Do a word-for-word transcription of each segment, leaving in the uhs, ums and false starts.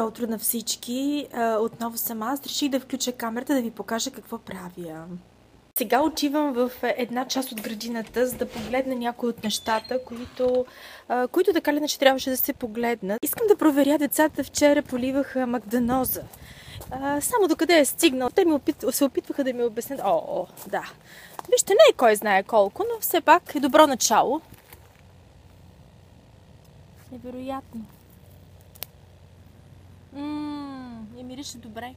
Утро на всички. Отново съм аз. Реших да включа камерата да ви покажа какво правя. Сега отивам в една част от градината, за да погледна някои от нещата, които, които така ли иначе трябваше да се погледнат. Искам да проверя децата. Вчера поливаха магданоза. Само докъде е стигнал. Те ми опит... се опитваха да ми обяснят. О, о, да. Вижте, не е кой знае колко, но все пак е добро начало. Невероятно. Ммм, не мирише добре.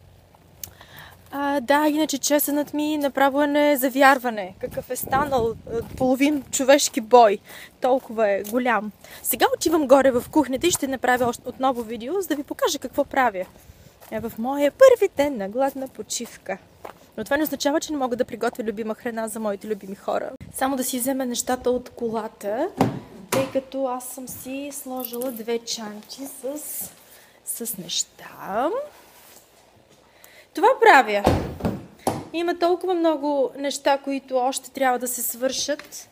А, да, иначе чесънът ми направо е незавярване. Какъв е станал половин човешки бой. Толкова е голям. Сега отивам горе в кухнята и ще направя отново видео, за да ви покажа какво правя. Е в моя първи ден на гладна почивка. Но това не означава, че не мога да приготвя любима храна за моите любими хора. Само да си взема нещата от колата, тъй като аз съм си сложила две чанти с, с неща. Това правя. Има толкова много неща, които още трябва да се свършат.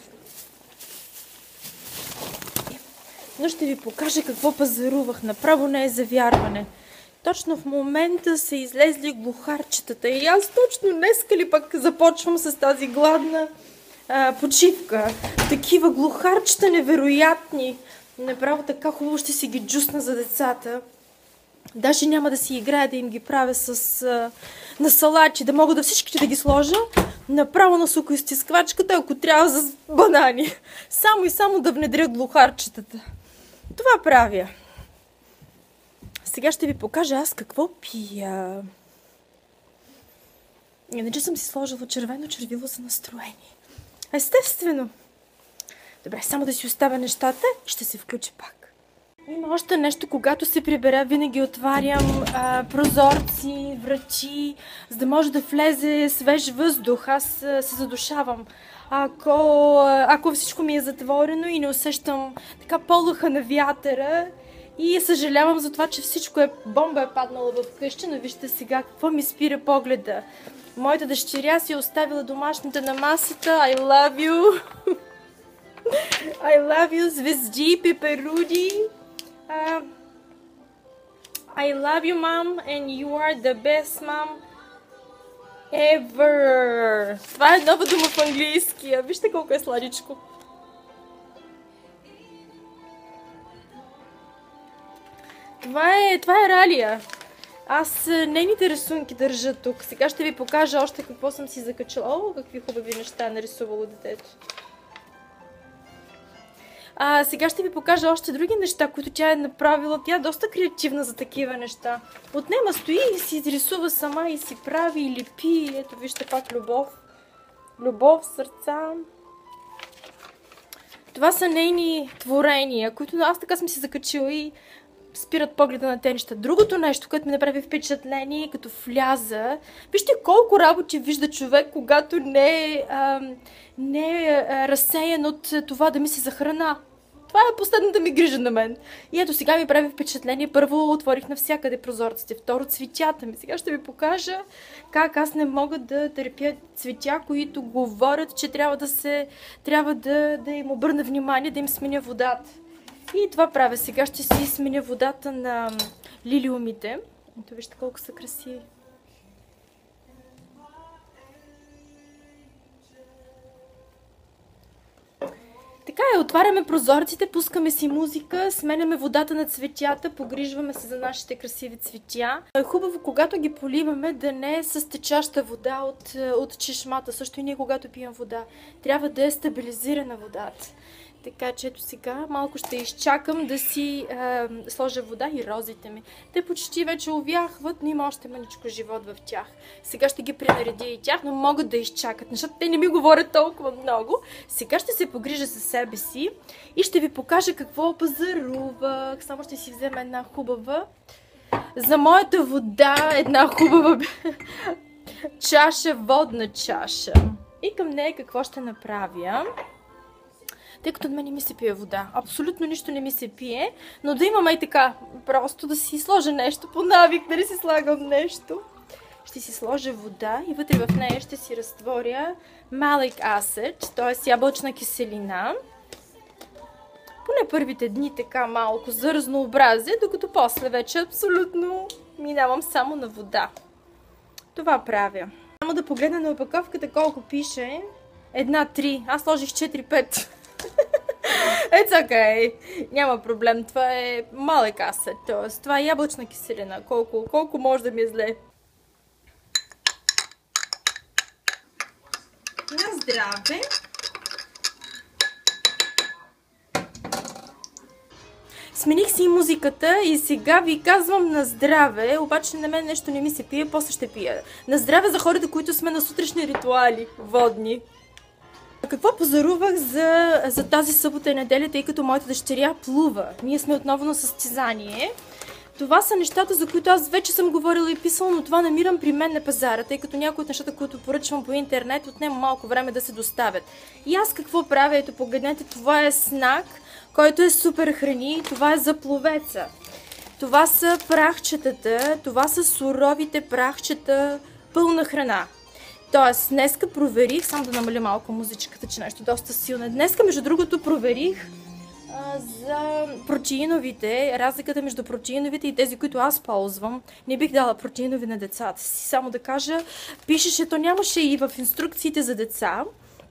Но ще ви покажа какво пазарувах. Направо не е за вярване. Точно в момента са излезли глухарчетата. И аз точно днеска ли пък започвам с тази гладна а, почивка. Такива глухарчета невероятни. Направо така хубаво ще си ги джусна за децата. Даже няма да си играя да им ги правя с, а, на салати, да мога да всичките да ги сложа направо на сокоизтисквачката, ако трябва за банани. Само и само да внедря глухарчетата. Това правя. Сега ще ви покажа аз какво пия. Иначе съм си сложила червено червило за настроение. Естествено. Добре, само да си оставя нещата и ще се включа пак. Има още нещо, когато се прибера, винаги отварям а, прозорци, врати, за да може да влезе свеж въздух. Аз а, се задушавам. Ако, ако всичко ми е затворено и не усещам така полуха на вятъра, и съжалявам за това, че всичко е бомба е паднала в къща, но вижте сега какво ми спира погледа. Моята дъщеря си е оставила домашната на масата. I love you! I love you, звезди, пеперуди. Uh, I love you, mom, and you are the best mom ever. Това е нова дума в английски. Вижте колко е сладичко. Това е, това е Ралия. Аз нейните рисунки държа тук. Сега ще ви покажа още какво съм си закачала. О, какви хубави неща е нарисувало детето. А, сега ще ви покажа още други неща, които тя е направила. Тя е доста креативна за такива неща. Отнема стои и си изрисува сама и си прави и лепи. Ето вижте пак любов. Любов, сърца. Това са нейни творения, които аз така съм си закачила и спират погледа на те неща. Другото нещо, което ми направи впечатление, като вляза, вижте колко работи вижда човек, когато не е, а, не е а, разсеян от това да мисли за храна. Това е последната ми грижа на мен. И ето сега ми прави впечатление. Първо отворих навсякъде прозорците, второ цветята ми. Сега ще ви покажа как аз не мога да търпя цветя, които говорят, че трябва да се, трябва да, да им обърна внимание, да им сменя водата. И това правя. Сега ще си сменя водата на лилиумите. Ето вижте колко са красиви. Така е, отваряме прозорците, пускаме си музика, сменяме водата на цветята, погрижваме се за нашите красиви цветя. Е хубаво, когато ги поливаме, да не е с течаща вода от, от чешмата. Също и ние, когато пием вода, трябва да е стабилизирана водата. Така че ето сега малко ще изчакам да си е, сложа вода и розите ми. Те почти вече увяхват, но има още мъничко живот в тях. Сега ще ги пренаредя и тях, но могат да изчакат, защото те не ми говорят толкова много. Сега ще се погрижа за себе си и ще ви покажа какво пазарувах. Само ще си взема една хубава. За моята вода една хубава чаша, водна чаша. И към нея какво ще направя? Тъй като от мен не ми се пие вода. Абсолютно нищо не ми се пие, но да имам и така, просто да си сложа нещо по навик, да не си слагам нещо. Ще си сложа вода и вътре в нея ще си разтворя malic acid, т.е. ябълчна киселина. Поне първите дни така малко за разнообразие, докато после вече абсолютно минавам само на вода. Това правя. Само да погледна на опаковката колко пише. Една, три. Аз сложих четири-пет. It's okay. Няма проблем. Това е малък асет. Тоест, това е ябълчна киселина. Колко, колко може да ми е зле. На здраве! Смених си музиката и сега ви казвам на здраве, обаче на мен нещо не ми се пие, после ще пия. На здраве за хората, които сме на сутрешни ритуали, водни. Какво позарувах за, за тази събота и неделя, тъй като моята дъщеря плува. Ние сме отново на състезание. Това са нещата, за които аз вече съм говорила и писала, но това намирам при мен на пазара, тъй като някои от нещата, които поръчвам по интернет, отнема малко време да се доставят. И аз какво правя? Ето, погледнете, това е снак, който е супер храни, това е за пловеца. Това са прахчетата, това са суровите прахчета, пълна храна. Тоест, днеска проверих, само да намаля малко музичката, че нещо доста силно. Днеска, между другото, проверих а, за протеиновите, разликата между протеиновите и тези, които аз ползвам. Не бих дала протеинови на децата си. Само да кажа, пишеше, то нямаше и в инструкциите за деца,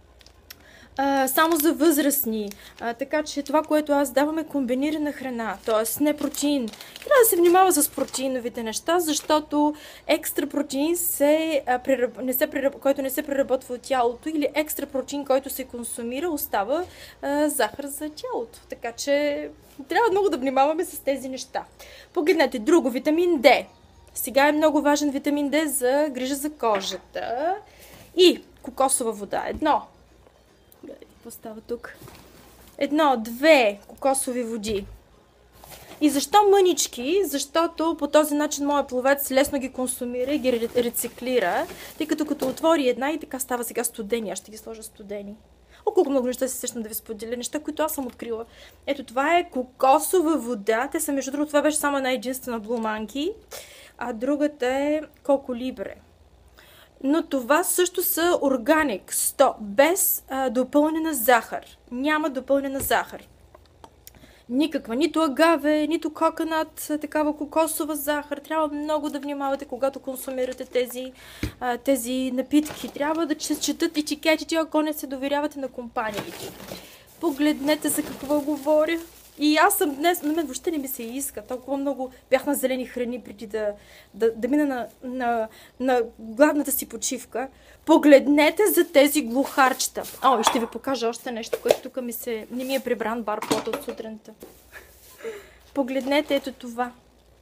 а, само за възрастни. А, така че това, което аз давам е комбинирана храна, т.е. не протеин. Трябва да се внимава с протеиновите неща, защото екстра протеин, се, а, прераб... не се прераб... който не се преработва от тялото, или екстра протеин, който се консумира, остава а, захар за тялото. Така че трябва много да внимаваме с тези неща. Погледнете, друго, витамин Д. Сега е много важен витамин Д за грижа за кожата. И кокосова вода. Едно. Какво става тук? Едно, две кокосови води. И защо мънички? Защото по този начин моят пловец лесно ги консумира и ги рециклира, тъй като като отвори една и така става сега студени. Аз ще ги сложа студени. О, колко много неща се сещам да ви споделя. Неща, които аз съм открила. Ето, това е кокосова вода. Те са, между другото, това беше само една единствена Blue Monkey, а другата е Coco Libre. Но това също са органик, сто, без а, допълнена захар. Няма допълнена захар. Никаква, нито агаве, нито коконат, такава кокосова захар. Трябва много да внимавате, когато консумирате тези, а, тези напитки. Трябва да четат етикетите, ако не се доверявате на компаниите. Погледнете за какво говоря. И аз съм днес, на мен въобще не ми се иска. Толкова много бях на зелени храни преди да, да, да мина на, на, на гладната си почивка. Погледнете за тези глухарчета. О, и ще ви покажа още нещо, което тук ми се... не ми е прибран баркода от сутринта. Погледнете, ето това.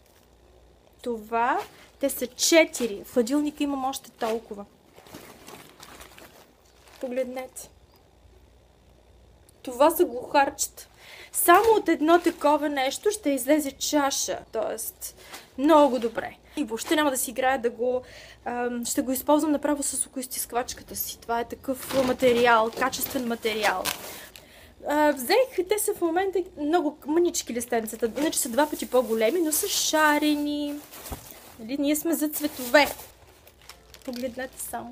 Това, те са четири. В хладилника имам още толкова. Погледнете. Това са глухарчета. Само от едно такова нещо ще излезе чаша, т.е. много добре. И въобще няма да си играя да го... Ам, ще го използвам направо с окоизтисквачката си. Това е такъв материал, качествен материал. А, взех, те са в момента много мънички листенцата, иначе са два пъти по-големи, но са шарени. Нали? Ние сме за цветове. Погледнете само.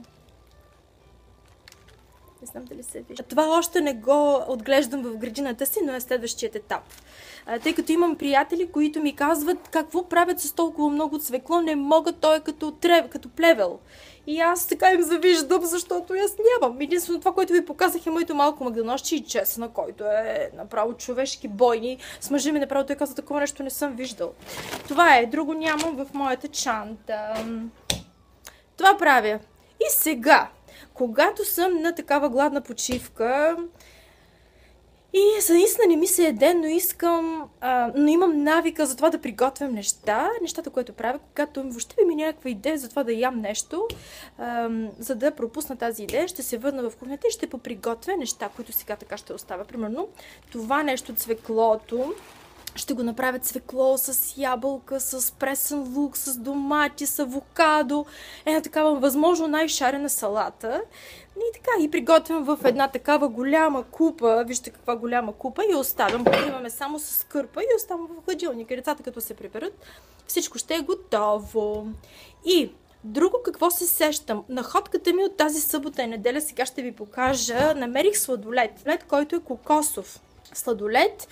Не знам дали се вижда. Това още не го отглеждам в градината си, но е следващият етап. А, тъй като имам приятели, които ми казват какво правят с толкова много цвекло, не могат, той е като, трев, като плевел. И аз така им завиждам, защото аз нямам. Единствено това, което ви показах е моето малко магданосче и чесъна, който е направо човешки бойни. С мъжа ми направо той каза, такова нещо не съм виждал. Това е, друго нямам в моята чанта. Това правя. И сега, когато съм на такава гладна почивка и за наистина не ми се еде, но искам, а, но имам навика за това да приготвям неща, нещата, които правя, когато въобще ми някаква идея за това да ям нещо, а, за да пропусна тази идея, ще се върна в кухнята и ще поприготвя неща, които сега така ще оставя. Примерно това нещо, цвеклото, ще го направя цвекло с ябълка, с пресен лук, с домати, с авокадо. Една такава възможно най-шарена салата. И така, и приготвям в една такава голяма купа. Вижте каква голяма купа и оставям. Покриваме само с кърпа и оставям в хладилника. Децата като се приберат, всичко ще е готово. И друго какво се сещам. Находката ми от тази събота и неделя, сега ще ви покажа. Намерих сладолед. Сладолед, който е кокосов. Сладолед.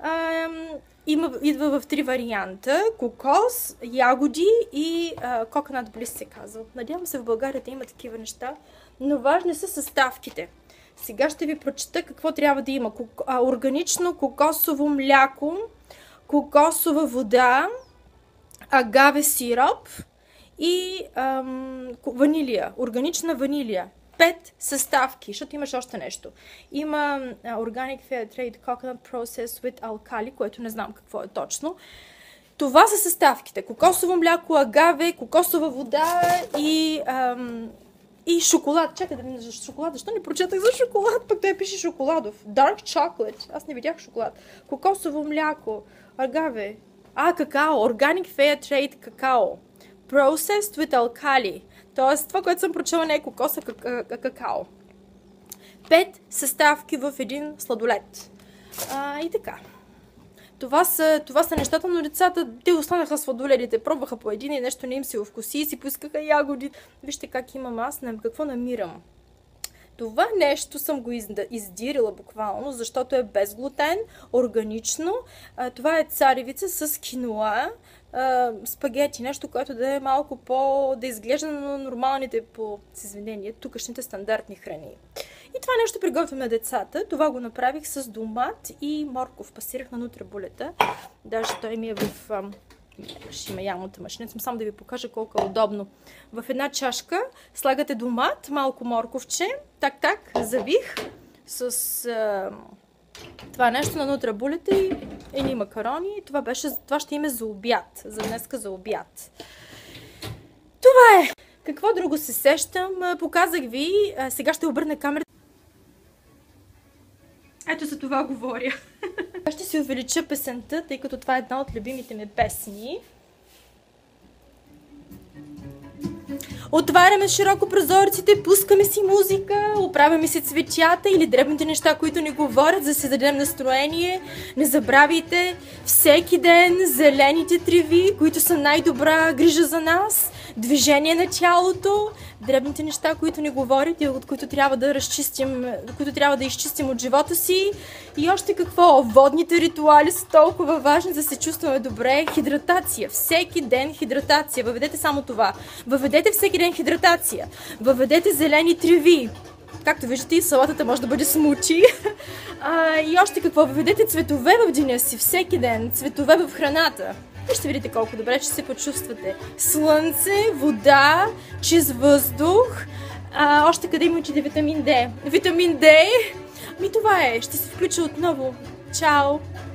Ам, има, идва в три варианта. Кокос, ягоди и а, coconut bliss се казва. Надявам се в България да има такива неща, но важни са съставките. Сега ще ви прочета какво трябва да има. А, органично кокосово мляко, кокосова вода, агаве сироп и ам, ванилия. Органична ванилия. Пет съставки, защото имаш още нещо. Има uh, Organic Fair Trade Coconut Process with Alkali, което не знам какво е точно. Това са съставките. Кокосово мляко, агаве, кокосова вода и, ам, и шоколад. Чакай да видим за шоколад. Защо не прочетах за шоколад? Пък той пише шоколадов. Dark chocolate. Аз не видях шоколад. Кокосово мляко, агаве. А, какао. Organic Fair Trade какао. Processed with Alkali. Тоест, това, което съм прочела, не е кокос, а какао. Пет съставки в един сладолед. А, и така. Това са, това са нещата, но децата, те останаха сладоледите, пробваха по един и нещо не им се вкуси и си поискаха ягоди. Вижте как имам аз, какво намирам. Това нещо съм го издирила буквално, защото е без глутен, органично. Това е царевица с киноа, спагети, нещо, което да е малко по... да изглежда на нормалните по извинение, тукашните стандартни храни. И това нещо приготвям на децата. Това го направих с домат и морков. Пасирах на нутрибулета. Даже той ми е в... ще има ямната машина. Съм само да ви покажа колко е удобно. В една чашка слагате домат, малко морковче, так-так, завих с а, това нещо на нутрибулета и едни макарони. Това, беше, това ще има за обяд. За днеска за обяд. Това е! Какво друго се сещам? Показах ви. Сега ще обърна камерата. Ето за това говоря. Ще си увелича песента, тъй като това е една от любимите ми песни. Отваряме широко прозорците, пускаме си музика, оправяме си цветята или дребните неща, които ни говорят, за да си дадем настроение. Не забравяйте всеки ден зелените треви, които са най-добра грижа за нас, движение на тялото, дребните неща, които ни говорят и от които трябва да разчистим, които трябва да изчистим от живота си. И още какво? Водните ритуали са толкова важни, за да се чувстваме добре. Хидратация. Всеки ден хидратация. Въведете само това. Въведете всеки ден хидратация. Въведете зелени треви. Както виждате, и салатата може да бъде смучи. А, и още какво? Въведете цветове в деня си всеки ден. Цветове в храната. И ще видите колко добре ще се почувствате. Слънце, вода, чист въздух. А, още къде има учите витамин Д? Витамин Д? Ми това е. Ще се включа отново. Чао!